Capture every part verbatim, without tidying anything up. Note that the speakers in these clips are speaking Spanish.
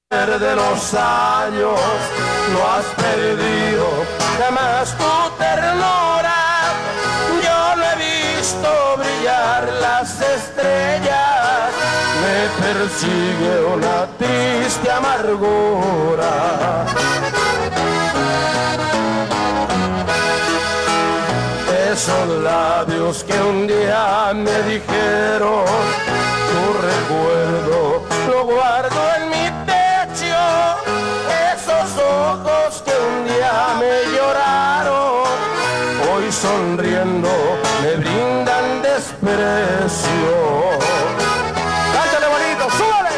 De los años no has perdido jamás tu ternura. Yo no he visto brillar las estrellas, me persigue una triste amargura. Esos labios que un día me dijeron tu recuerdo lo guardo en mi pecho. Esos ojos que un día me lloraron, hoy sonriendo me brindan desprecio. Cántale bonito, súbale.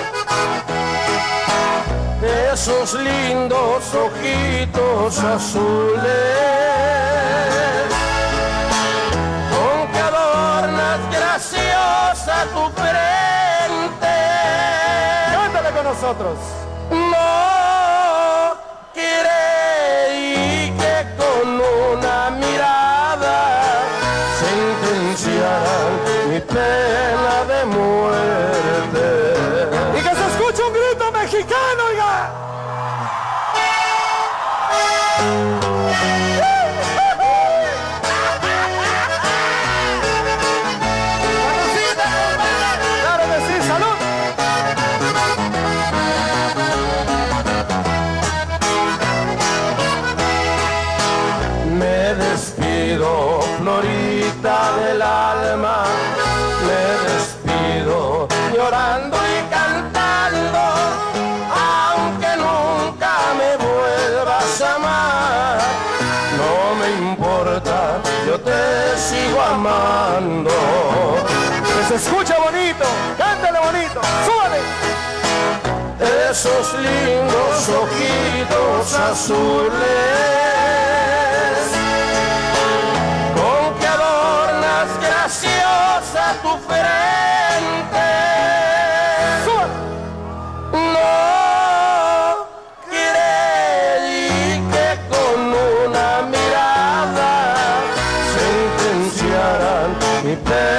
Esos lindos ojitos azules, con que adornas graciosa tu frente. Cántale con nosotros. No creí que con una mirada sentenciaran mi pena de muerte. Y que se escuche un grito mexicano, oiga. Claro que sí, salud. Me despido, Florita del alma, me despido llorando y cantando, aunque nunca me vuelvas a amar, no me importa, yo te sigo amando. Que se escucha bonito, cántale bonito, súbale. Esos lindos ojitos azules, con que adornas graciosa tu frente. ¡Súbale! No creí que con una mirada sentenciaran mi pena